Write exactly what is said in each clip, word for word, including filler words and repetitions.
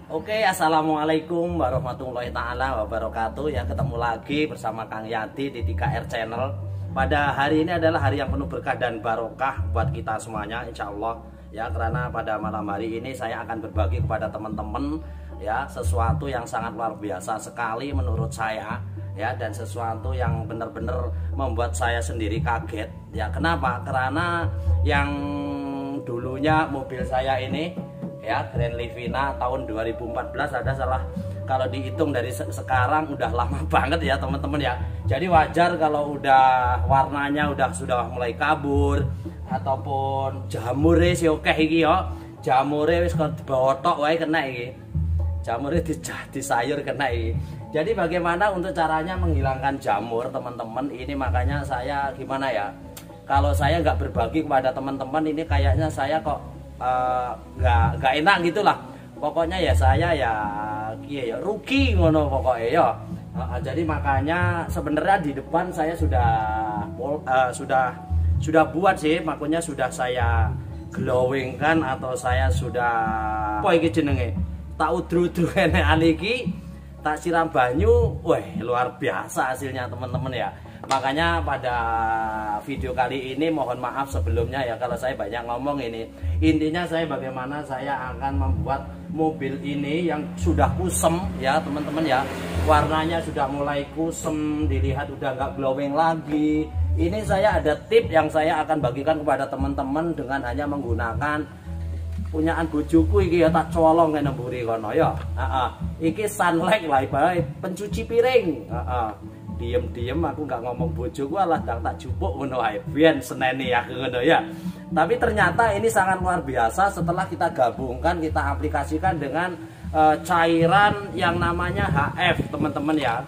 Oke, assalamualaikum warahmatullahi taala wabarakatuh. Ya, ketemu lagi bersama Kang Yadi di tiga R Channel. Pada hari ini adalah hari yang penuh berkah dan barokah buat kita semuanya, insya Allah. Ya, karena pada malam hari ini saya akan berbagi kepada teman-teman ya sesuatu yang sangat luar biasa sekali menurut saya. Ya, dan sesuatu yang benar-benar membuat saya sendiri kaget. Ya, kenapa? Karena yang dulunya mobil saya ini ya Grand Livina tahun dua ribu empat belas ada salah, kalau dihitung dari se sekarang udah lama banget ya teman-teman ya. Jadi wajar kalau udah warnanya udah sudah mulai kabur ataupun jamure sih oke iki yo. Jamure wis kok dibotok wae kena iki. Jamure dijah di sayur kena iki. Jadi bagaimana untuk caranya menghilangkan jamur teman-teman? Ini makanya saya gimana ya? Kalau saya nggak berbagi kepada teman-teman ini kayaknya saya kok nggak uh, nggak enak gitulah. Pokoknya ya saya ya iya ya rugi ngono pokoknya ya. Uh, jadi makanya sebenarnya di depan saya sudah uh, sudah sudah buat sih, makanya sudah saya glowing kan atau saya sudah apa iki jenenge? Tak udru-udru enekan iki, tak siram banyu, wah luar biasa hasilnya teman-teman ya. Makanya pada video kali ini mohon maaf sebelumnya ya kalau saya banyak ngomong ini. Intinya saya bagaimana saya akan membuat mobil ini yang sudah kusem ya teman-teman ya. Warnanya sudah mulai kusem, dilihat udah nggak glowing lagi. Ini saya ada tip yang saya akan bagikan kepada teman-teman dengan hanya menggunakan punyaan bojoku iki ya, tak colong kene mburi kono ya. Heeh. Iki Sunlight lah ibarat pencuci piring. Heeh. Diem-diem aku nggak ngomong bojoku alah dang tak jupuk ngono ae biyen seneni aku ngono ya. Tapi ternyata ini sangat luar biasa setelah kita gabungkan, kita aplikasikan dengan uh, cairan yang namanya H F teman-teman ya.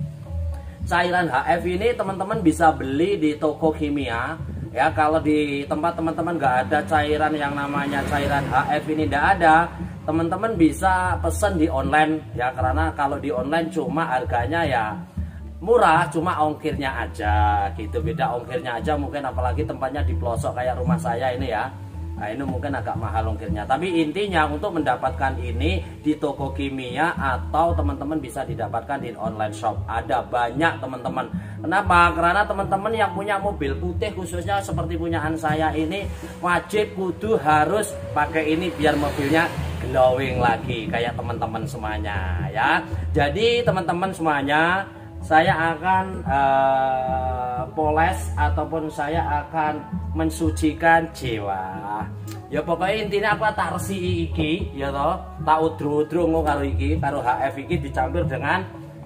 Cairan H F ini teman-teman bisa beli di toko kimia ya. Kalau di tempat teman-teman nggak ada cairan yang namanya cairan H F ini, nggak ada, teman-teman bisa pesen di online ya. Karena kalau di online cuma harganya ya murah, cuma ongkirnya aja gitu, beda ongkirnya aja mungkin, apalagi tempatnya di pelosok kayak rumah saya ini ya. Nah ini mungkin agak mahal ongkirnya, tapi intinya untuk mendapatkan ini di toko kimia atau teman-teman bisa didapatkan di online shop, ada banyak teman-teman. Kenapa? Karena teman-teman yang punya mobil putih khususnya seperti punyaan saya ini wajib kudu harus pakai ini biar mobilnya glowing lagi kayak teman-teman semuanya ya. Jadi teman-teman semuanya, saya akan uh, poles ataupun saya akan mensucikan jiwa. Ya pokoknya intinya aku tak resi iki ya toh, tak udru-udru karo iki, karo H F iki dicampur dengan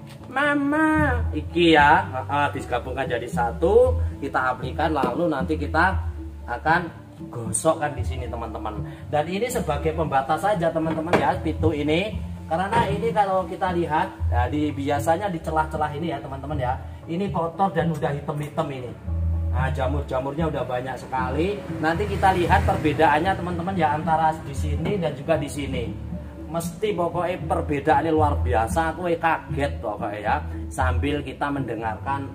mama iki ya, uh, digabungkan jadi satu, kita aplikan lalu nanti kita akan gosokkan di sini teman-teman. Dan ini sebagai pembatas saja teman-teman ya, pintu ini. Karena ini kalau kita lihat ya, di biasanya di celah-celah ini ya teman-teman ya, ini kotor dan udah hitam-hitam ini. Nah, jamur-jamurnya udah banyak sekali. Nanti kita lihat perbedaannya teman-teman ya antara di sini dan juga di sini. Mesti pokoknya perbedaannya luar biasa. Aku kaget pokoknya ya. Sambil kita mendengarkan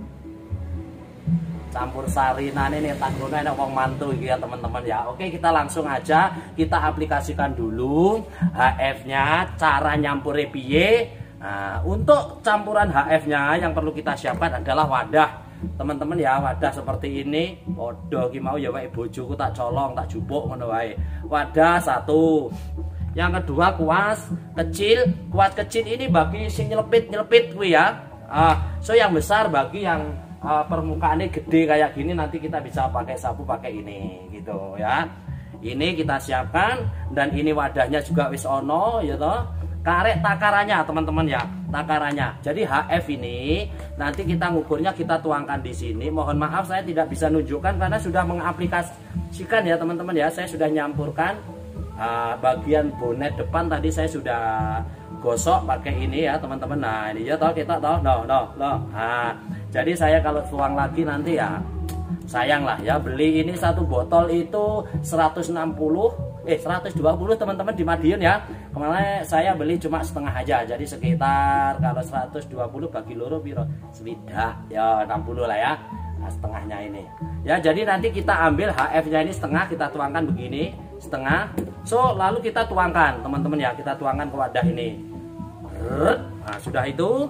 campur sarinane nih tanggungnya nek wong mantu iki ya teman-teman ya. Oke, kita langsung aja kita aplikasikan dulu H F-nya, cara nyampure piye. Nah, untuk campuran H F-nya yang perlu kita siapkan adalah wadah. Teman-teman ya, wadah seperti ini. Podo ki mau ya wae bojoku tak colong, tak jupuk ngono wae. Wadah satu. Yang kedua kuas kecil. Kuas kecil ini bagi sing nyelepit-nyelepit kuwi ya. Ah, so yang besar bagi yang Uh, permukaannya gede kayak gini, nanti kita bisa pakai sapu pakai ini gitu ya. Ini kita siapkan dan ini wadahnya juga wis ono ya toh. Karek takarannya teman-teman ya, takarannya. Jadi H F ini nanti kita ngukurnya kita tuangkan di sini. Mohon maaf saya tidak bisa nunjukkan karena sudah mengaplikasikan ya teman-teman ya. Saya sudah nyampurkan uh, bagian bonet depan tadi saya sudah gosok pakai ini ya teman-teman. Nah ini ya toh kita toh no no no. Nah, jadi saya kalau tuang lagi nanti ya sayang lah ya, beli ini satu botol itu seratus enam puluh eh seratus dua puluh teman-teman di Madiun ya. Kemarin saya beli cuma setengah aja, jadi sekitar kalau seratus dua puluh bagi loro piro swidak ya enam puluh lah ya. Nah, setengahnya ini ya. Jadi nanti kita ambil H F nya ini setengah, kita tuangkan begini setengah. So lalu kita tuangkan teman-teman ya, kita tuangkan ke wadah ini. Nah sudah itu,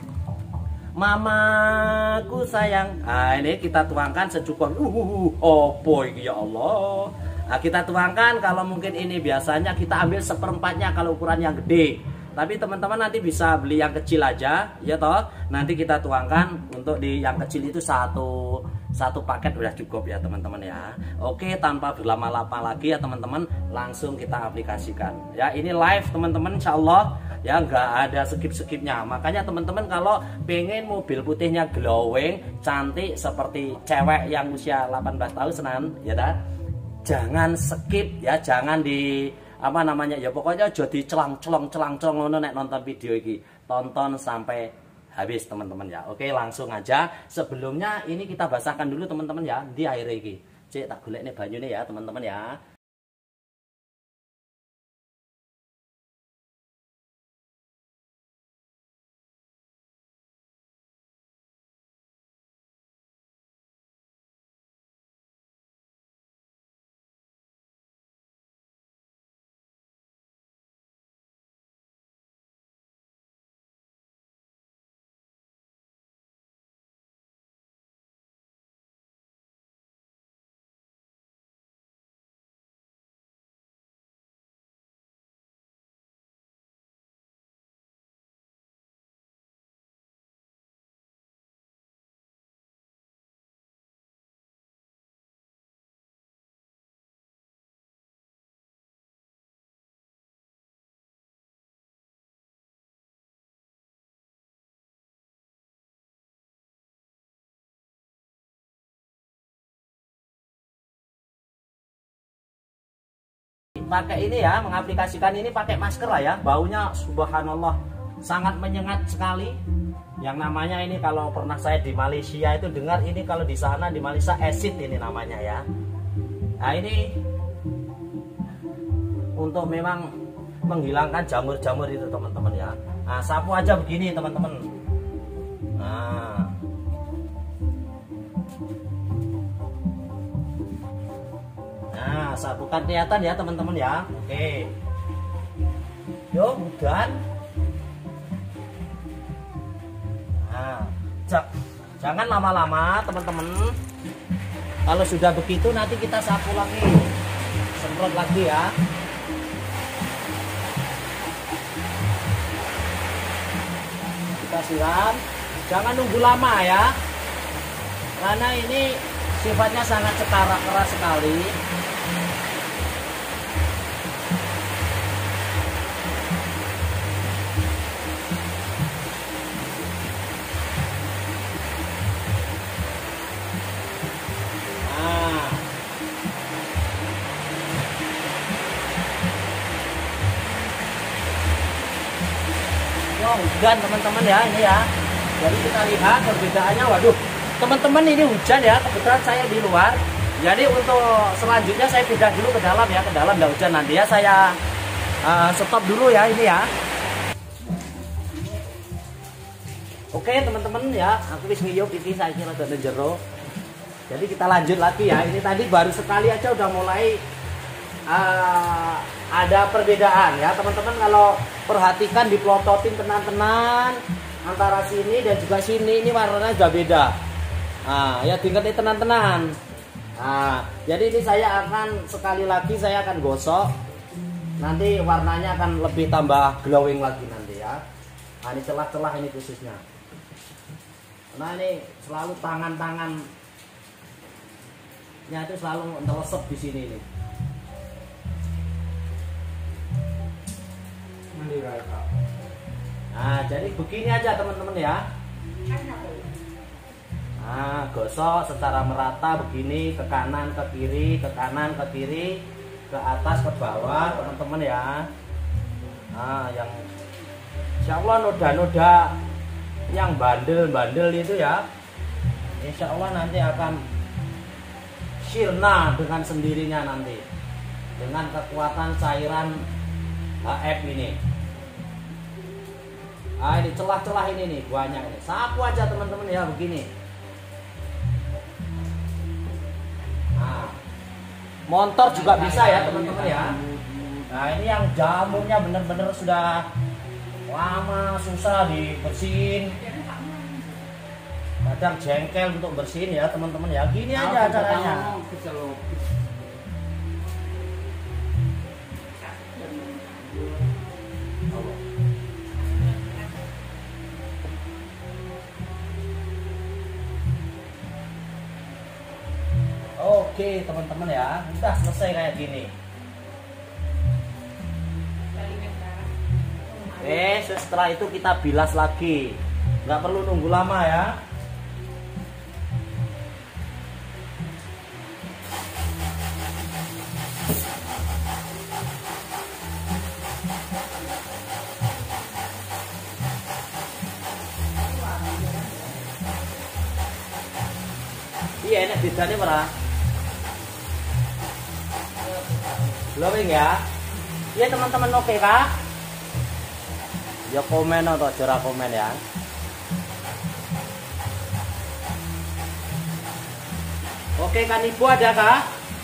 mamaku sayang. Nah ini kita tuangkan secukupnya. Uh, oh boy ya Allah. Nah, kita tuangkan, kalau mungkin ini biasanya kita ambil seperempatnya kalau ukuran yang gede. Tapi teman-teman nanti bisa beli yang kecil aja, ya toh. Nanti kita tuangkan untuk di yang kecil itu satu satu paket udah cukup ya teman-teman ya. Oke, tanpa berlama-lama lagi ya teman-teman, langsung kita aplikasikan. Ya ini live teman-teman, insya Allah ya nggak ada skip-skipnya. Makanya teman-teman kalau pengen mobil putihnya glowing, cantik seperti cewek yang usia delapan belas tahun senan, ya dah. Jangan skip ya, jangan di apa namanya ya, pokoknya jadi celang-celong celang-celong ngono nek nonton video ini. Tonton sampai habis teman-teman ya. Oke, langsung aja. Sebelumnya ini kita basahkan dulu teman-teman ya di air ini. Cek tak golek nih banyune ya teman-teman ya. Pakai ini ya, mengaplikasikan ini pakai masker lah ya. Baunya subhanallah sangat menyengat sekali. Yang namanya ini kalau pernah saya di Malaysia itu dengar, ini kalau di sana di Malaysia acid ini namanya ya. Nah ini untuk memang menghilangkan jamur-jamur itu teman-teman ya. Nah sapu aja begini teman-teman. Nah Nah, sapukan kelihatan ya teman-teman ya. Oke. Yo, udah. Nah, jangan lama-lama teman-teman. Kalau sudah begitu nanti kita sapu lagi. Semprot lagi ya. Kita siram. Jangan nunggu lama ya. Karena ini sifatnya sangat cekara, keras sekali. Hujan teman-teman ya ini ya. Jadi kita lihat perbedaannya. Waduh teman-teman, ini hujan ya, kebetulan saya di luar. Jadi untuk selanjutnya saya pindah dulu ke dalam ya, ke dalam nggak hujan. Nanti ya saya uh, stop dulu ya ini ya. Oke teman-teman ya, aku wis ngiyup ini saya kira udah jero. Jadi kita lanjut lagi ya. Ini tadi baru sekali aja udah mulai uh, ada perbedaan ya teman-teman. Kalau perhatikan diplototin tenan-tenan antara sini dan juga sini, ini warnanya sudah beda. Nah ya diingetin tenan-tenan. Nah jadi ini saya akan sekali lagi saya akan gosok, nanti warnanya akan lebih tambah glowing lagi nanti ya. Nah ini celah-celah ini khususnya. Nah ini selalu tangan-tangan nya itu selalu ngelesep di sini nih. Nah jadi begini aja teman-teman ya. Nah gosok secara merata begini, ke kanan ke kiri, ke kanan ke kiri, ke atas ke bawah teman-teman ya. Nah yang insya Allah noda-noda yang bandel-bandel itu ya, insya Allah nanti akan sirna dengan sendirinya nanti, dengan kekuatan cairan H F ini. Ah ini celah-celah ini nih banyak ini. Sapu aja teman-teman ya begini. Nah, Motor juga bisa ya teman-teman ya. Nah ini yang jamurnya bener-bener sudah lama susah dibersihin. Kadang jengkel untuk bersihin ya teman-teman ya. Gini aja caranya. Oke teman-teman ya, udah selesai kayak gini. Oke, setelah itu kita bilas lagi, nggak perlu nunggu lama ya. Iya, enak bedanya merah. Glowing ya. Iya teman-teman, oke kah? Ya komen atau jora komen ya. Oke kan ibu ada kah?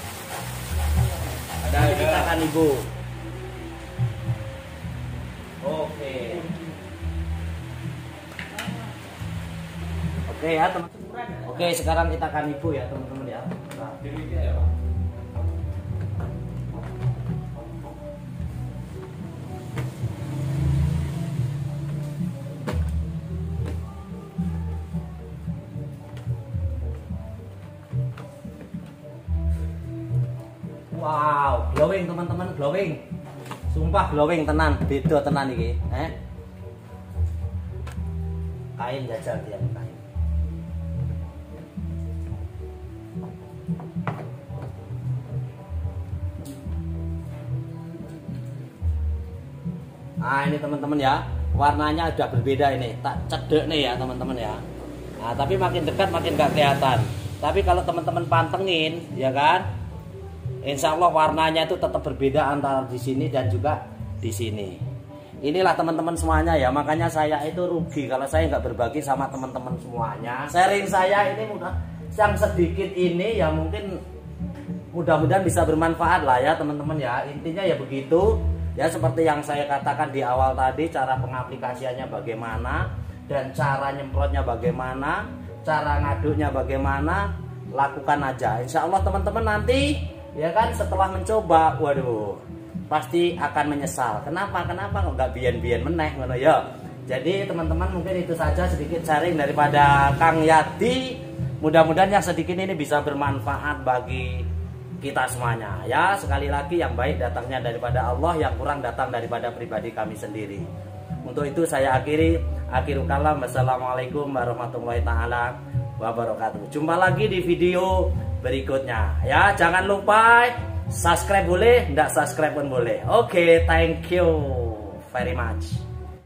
Ada, ada. Kita kan ibu. Oke. Oke ya teman-teman. Oke sekarang kita kan ibu ya teman-teman ya. Nah, ya Pak. Wow, glowing teman-teman, glowing. Sumpah glowing tenan, beda tenan iki, eh. Kain jajal dia kain. Nah, ini teman-teman ya. Warnanya udah berbeda ini. Tak cedek nih ya, teman-teman ya. Nah, tapi makin dekat makin gak kelihatan. Tapi kalau teman-teman pantengin, ya kan? Insya Allah warnanya itu tetap berbeda antara di sini dan juga di sini. Inilah teman-teman semuanya ya. Makanya saya itu rugi kalau saya nggak berbagi sama teman-teman semuanya. Sharing saya ini mudah, yang sedikit ini ya mungkin mudah-mudahan bisa bermanfaat lah ya teman-teman ya. Intinya ya begitu. Ya seperti yang saya katakan di awal tadi, cara pengaplikasiannya bagaimana dan cara nyemprotnya bagaimana, cara ngaduknya bagaimana, lakukan aja. Insya Allah teman-teman nanti ya kan setelah mencoba, waduh pasti akan menyesal. Kenapa? Kenapa kok nggak biyen-biyen meneh ngono ya. Jadi teman-teman mungkin itu saja sedikit sharing daripada Kang Yadi. Mudah-mudahan yang sedikit ini bisa bermanfaat bagi kita semuanya. Ya sekali lagi yang baik datangnya daripada Allah, yang kurang datang daripada pribadi kami sendiri. Untuk itu saya akhiri akhirul kalam. Wassalamualaikum warahmatullahi taala wabarakatuh. Jumpa lagi di video berikutnya ya. Jangan lupa subscribe boleh, enggak subscribe pun boleh. Oke, okay, thank you very much.